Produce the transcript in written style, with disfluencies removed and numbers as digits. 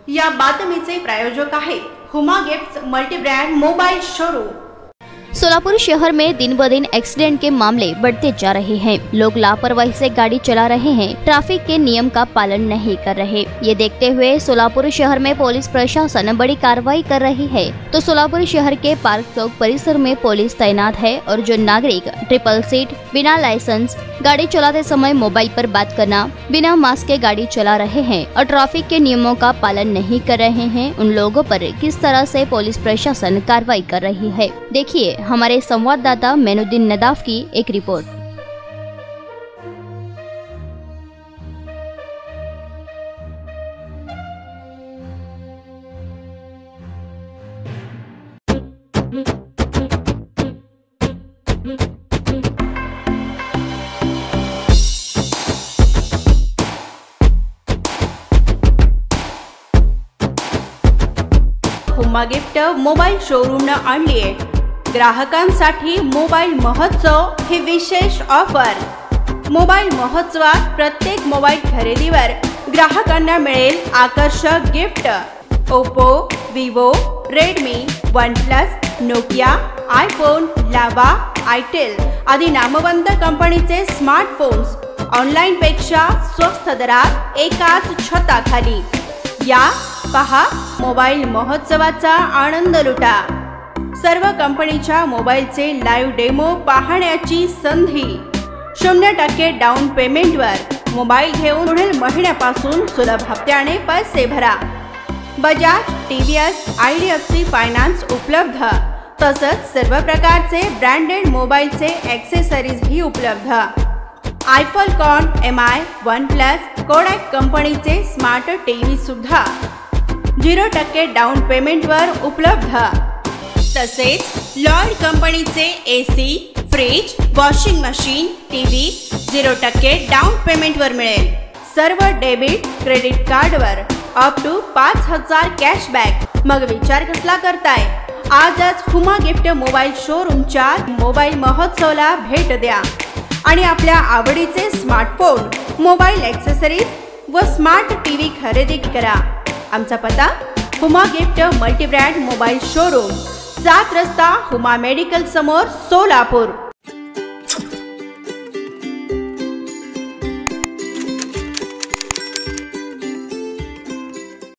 या बातमीचे प्रायोजक आहे Huma gifts multibrand mobile showroom. Solapur शहर में दिन ब दिन एक्सीडेंट के मामले बढ़ते जा रहे हैं। लोग लापरवाही से गाड़ी चला रहे हैं, ट्रैफिक के नियम का पालन नहीं कर रहे। ये देखते हुए सोलापुर शहर में पुलिस प्रशासन बड़ी कार्रवाई कर रही है। तो सोलापुर शहर के पार्क चौक परिसर में पुलिस तैनात है और जो नागरिक ट्रिपल सीट बिना लाइसेंस गाड़ी चलाते समय मोबाइल पर बात करना, बिना मास्क के गाड़ी चला रहे हैं और ट्रैफिक के नियमों का पालन नहीं कर रहे हैं, उन लोगों पर किस तरह से पुलिस प्रशासन कार्रवाई कर रही है, देखिए हमारे संवाददाता मेनुद्दीन नदाफ की एक रिपोर्ट। हुमा गिफ्ट मोबाईल शोरूमने आणली आहे ग्राहकांसाठी मोबाईल महोत्सव ही विशेष ऑफर। मोबाईल महोत्सवात प्रत्येक मोबाईल खरेदीवर ग्राहकांना मिळेल आकर्षक gift. Oppo, Vivo, Redmi, OnePlus, Nokia, iPhone, Lava, itel आदी नामवंत कंपनीचे स्मार्टफोन्स ऑनलाइन पेक्षा स्वस्त दरात एकाच छताखाली। या पहा मोबाईल महोत्सवाचा आनंद लुटा। सर्व कंपनीच्या मोबाईलचे लाईव्ह डेमो पाहण्याची संधी। 0% डाऊन पेमेंटवर मोबाईल घेऊन पुढील महिन्यापासून सुलभ हप्त्याने पैसे भरा। बजाज, TVS, IDFC फायनान्स उपलब्ध। तसंच सर्व प्रकारचे ब्रँडेड मोबाईलचे ॲक्सेसरीज ही उपलब्ध। आयफोन, MI, OnePlus, कोडॅक कंपनीचे स्मार्ट टीव्ही सुद्धा 0% डाऊन पेमेंटवर उपलब्ध। तसेच लॉयड कंपनीचे AC, fridge, washing machine, TV 0% down पेमेंटवर मिळेल। सर्व डेबिट क्रेडिट कार्डवर अप टू 5000 कॅशबॅक। मग विचार कसला करताय? आजच हुमा गिफ्ट मोबाईल शोरूमच्या मोबाईल महोत्सवाला भेट द्या आणि आपल्या आवडीचे स्मार्टफोन, मोबाईल ॲक्सेसरीज व स्मार्ट टीव्ही खरेदी करा। आमचा पत्ता Huma gift multibrand mobile showroom, 7 रस्ता हुमा मेडिकल समोर, सोलापूर।